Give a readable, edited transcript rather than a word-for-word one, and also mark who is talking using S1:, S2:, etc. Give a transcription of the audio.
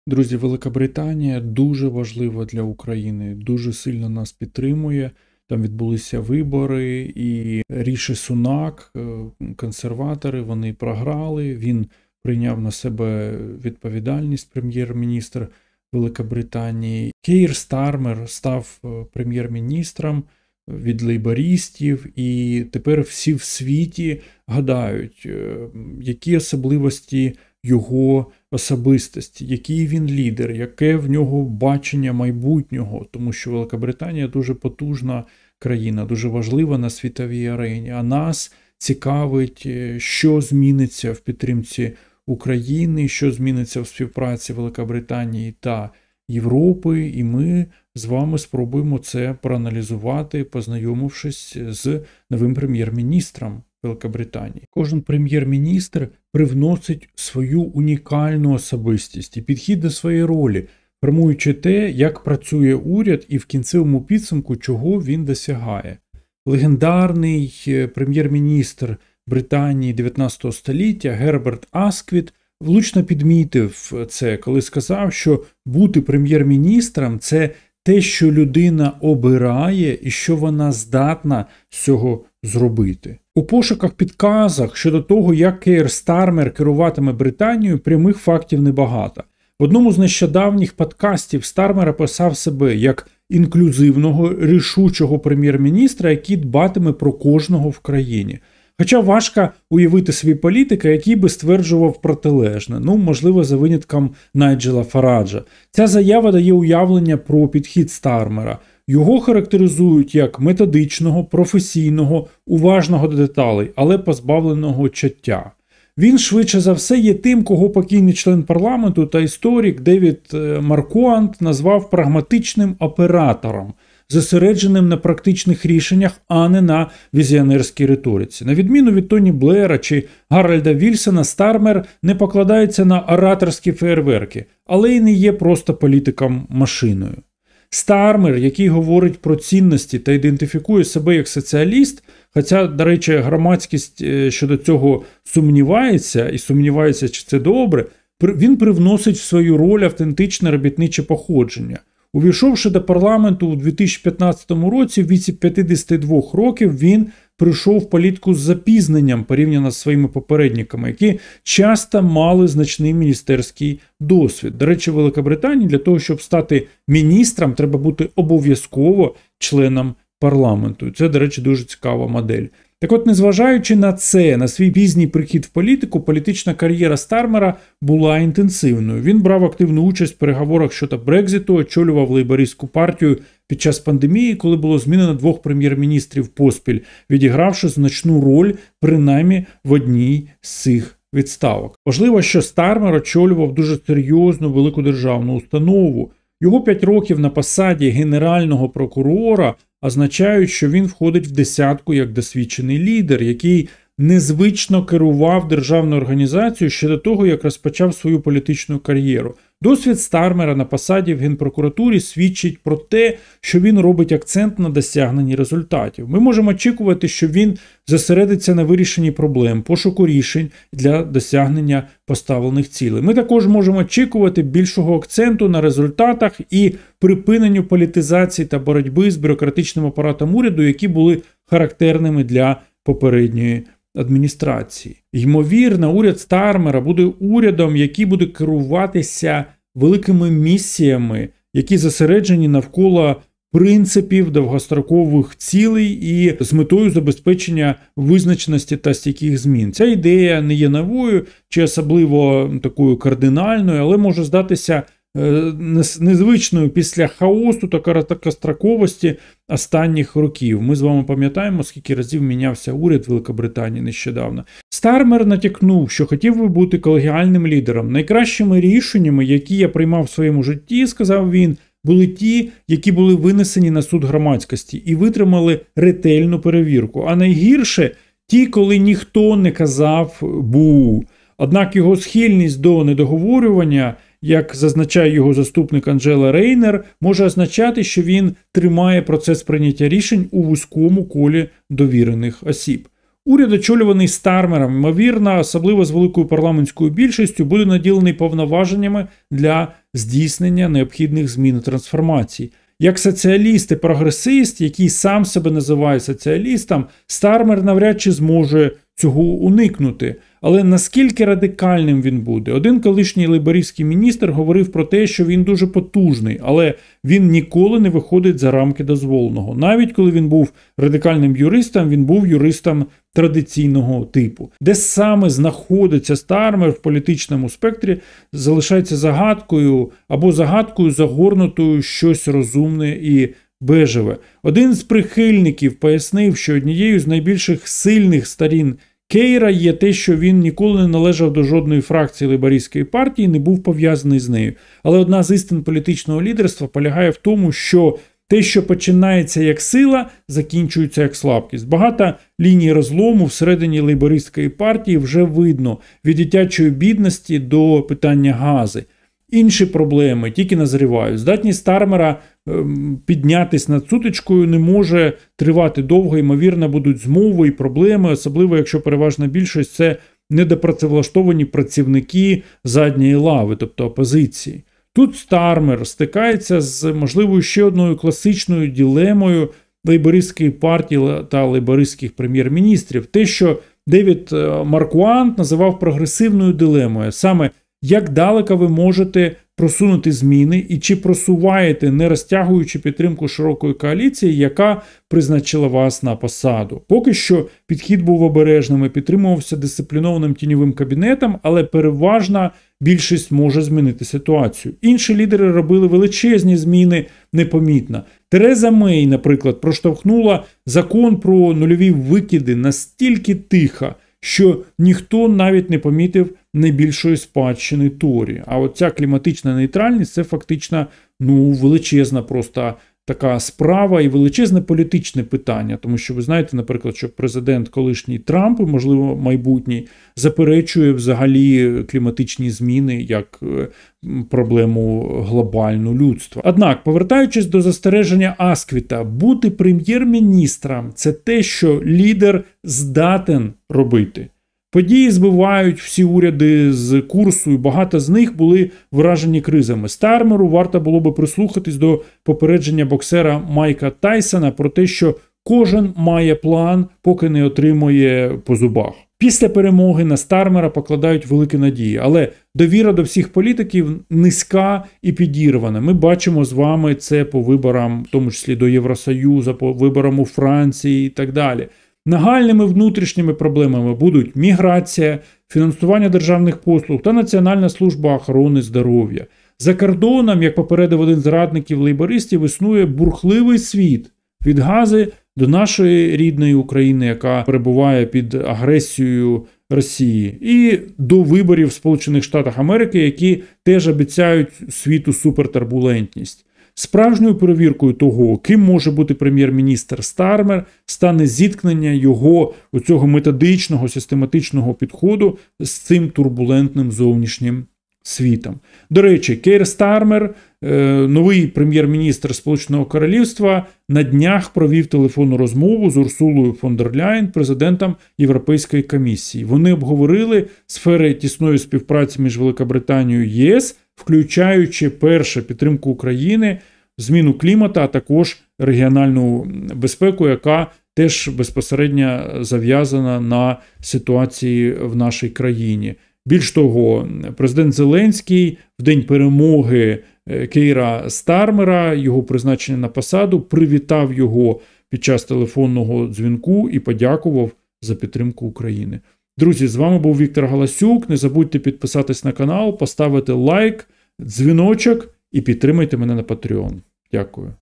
S1: Друзі, Велика Британія дуже важлива для України, дуже сильно нас підтримує. Там відбулися вибори, і Ріші Сунак, консерватори, вони програли. Він прийняв на себе відповідальність, прем'єр-міністр Великобританії. Кейр Стармер став прем'єр-міністром від лейбористів, і тепер всі в світі гадають, які особливості його особистості, який він лідер, яке в нього бачення майбутнього, тому що Велика Британія дуже потужна країна, дуже важлива на світовій арені, а нас цікавить, що зміниться в підтримці України, що зміниться в співпраці Великобританії та Європи, і ми з вами спробуємо це проаналізувати, познайомившись з новим прем'єр-міністром Великобританії. Кожен прем'єр-міністр привносить свою унікальну особистість і підхід до своєї ролі, формуючи те, як працює уряд і в кінцевому підсумку, чого він досягає. Легендарний прем'єр-міністр Британії 19 століття Герберт Асквіт влучно підмітив це, коли сказав, що бути прем'єр-міністром – це те, що людина обирає і що вона здатна з цього зробити. У пошуках підказок щодо того, як Кейр Стармер керуватиме Британією, прямих фактів небагато. В одному з нещодавніх подкастів Стармер описав себе як інклюзивного, рішучого прем'єр-міністра, який дбатиме про кожного в країні. Хоча важко уявити собі політика, який би стверджував протилежне, можливо, за винятком Найджела Фараджа. Ця заява дає уявлення про підхід Стармера. Його характеризують як методичного, професійного, уважного до деталей, але позбавленого чуття. Він, швидше за все, є тим, кого покійний член парламенту та історик Девід Маркуант назвав прагматичним оператором, зосередженим на практичних рішеннях, а не на візіонерській риториці. На відміну від Тоні Блера чи Гарольда Вільсона, Стармер не покладається на ораторські феєрверки, але й не є просто політиком-машиною. Стармер, який говорить про цінності та ідентифікує себе як соціаліст, хоча, до речі, громадськість щодо цього сумнівається, чи це добре, він привносить в свою роль автентичне робітниче походження. Увійшовши до парламенту у 2015 році, в віці 52 років, він прийшов в політику з запізненням порівняно з своїми попередниками, які часто мали значний міністерський досвід. До речі, в Великобританії для того, щоб стати міністром, треба бути обов'язково членом парламенту. Це, до речі, дуже цікава модель. Так от, незважаючи на це, на свій пізній прихід в політику, політична кар'єра Стармера була інтенсивною. Він брав активну участь в переговорах щодо Брекзиту, очолював лейбористську партію під час пандемії, коли було змінено 2 прем'єр-міністрів поспіль, відігравши значну роль принаймні в одній з цих відставок. Важливо, що Стармер очолював дуже серйозну велику державну установу. Його 5 років на посаді генерального прокурора означають, що він входить в десятку як досвідчений лідер, який незвично керував державною організацією ще до того, як розпочав свою політичну кар'єру. Досвід Стармера на посаді в Генпрокуратурі свідчить про те, що він робить акцент на досягненні результатів. Ми можемо очікувати, що він зосередиться на вирішенні проблем, пошуку рішень для досягнення поставлених цілей. Ми також можемо очікувати більшого акценту на результатах і припиненню політизації та боротьби з бюрократичним апаратом уряду, які були характерними для попередньої адміністрації. Ймовірно, уряд Стармера буде урядом, який буде керуватися великими місіями, які зосереджені навколо принципів довгострокових цілей і з метою забезпечення визначеності та стійких змін. Ця ідея не є новою чи особливо такою кардинальною, але може здатися незвичною після хаосу та короткостроковості останніх років. Ми з вами пам'ятаємо, скільки разів мінявся уряд Великобританії нещодавно. Стармер натякнув, що хотів би бути колегіальним лідером. Найкращими рішеннями, які я приймав в своєму житті, сказав він, були ті, які були винесені на суд громадськості і витримали ретельну перевірку. А найгірше – ті, коли ніхто не казав «бу». Однак його схильність до недоговорювання, як зазначає його заступник Анджела Рейнер, може означати, що він тримає процес прийняття рішень у вузькому колі довірених осіб. Уряд, очолюваний Стармером, ймовірно, особливо з великою парламентською більшістю, буде наділений повноваженнями для здійснення необхідних змін і трансформацій. Як соціаліст і прогресист, який сам себе називає соціалістом, Стармер навряд чи зможе цього уникнути. Але наскільки радикальним він буде? Один колишній лейбористський міністр говорив про те, що він дуже потужний, але він ніколи не виходить за рамки дозволеного. Навіть коли він був радикальним юристом, він був юристом традиційного типу. Де саме знаходиться Стармер в політичному спектрі, залишається загадкою або загадкою загорнутою щось розумне і бежеве. Один з прихильників пояснив, що однією з найбільших сильних сторін Кейра є те, що він ніколи не належав до жодної фракції лейбористської партії і не був пов'язаний з нею. Але одна з істин політичного лідерства полягає в тому, що те, що починається як сила, закінчується як слабкість. Багато ліній розлому всередині лейбористської партії вже видно, від дитячої бідності до питання гази. Інші проблеми тільки назрівають. Здатність Стармера піднятись над сутичкою не може тривати довго, ймовірно, будуть змови і проблеми, особливо якщо переважна більшість – це недопрацевлаштовані працівники задньої лави, тобто опозиції. Тут Стармер стикається з, можливо, ще одною класичною дилемою лейбористської партії та лейбористських прем'єр-міністрів. Те, що Девід Маркуант називав прогресивною дилемою. Саме як далеко ви можете просунути зміни і чи просуваєте, не розтягуючи підтримку широкої коаліції, яка призначила вас на посаду. Поки що підхід був обережним і підтримувався дисциплінованим тіньовим кабінетом, але переважна більшість може змінити ситуацію. Інші лідери робили величезні зміни непомітно. Тереза Мей, наприклад, проштовхнула закон про нульові викиди настільки тихо, що ніхто навіть не помітив найбільшої спадщини Торі. А от ця кліматична нейтральність – це фактично величезна просто така справа і величезне політичне питання. Тому що ви знаєте, наприклад, що президент колишній Трамп, можливо, майбутній, заперечує взагалі кліматичні зміни як проблему глобальну людства. Однак, повертаючись до застереження Асквіта, бути прем'єр-міністром – це те, що лідер здатен робити. Події збивають всі уряди з курсу, і багато з них були вражені кризами. Стармеру варто було би прислухатись до попередження боксера Майка Тайсона про те, що кожен має план, поки не отримує по зубах. Після перемоги на Стармера покладають великі надії, але довіра до всіх політиків низька і підірвана. Ми бачимо з вами це по виборам, в тому числі до Євросоюзу, по виборам у Франції і так далі. Нагальними внутрішніми проблемами будуть міграція, фінансування державних послуг та Національна служба охорони здоров'я. За кордоном, як попередив один з радників лейбористів, існує бурхливий світ від Гази до нашої рідної України, яка перебуває під агресією Росії, і до виборів в Сполучених Штатах Америки, які теж обіцяють світу супертурбулентність. Справжньою перевіркою того, ким може бути прем'єр-міністр Стармер, стане зіткнення його у цього методичного, систематичного підходу з цим турбулентним зовнішнім світом. До речі, Кейр Стармер, новий прем'єр-міністр Сполученого Королівства, на днях провів телефонну розмову з Урсулою фон дер Ляєн, президентом Європейської комісії. Вони обговорили сфери тісної співпраці між Великобританією і ЄС, включаючи перше підтримку України, зміну клімату, а також регіональну безпеку, яка теж безпосередньо зав'язана на ситуації в нашій країні. Більш того, президент Зеленський в день перемоги Кейра Стармера, його призначення на посаду, привітав його під час телефонного дзвінку і подякував за підтримку України. Друзі, з вами був Віктор Галасюк. Не забудьте підписатись на канал, поставити лайк, дзвіночок і підтримайте мене на Patreon. Дякую.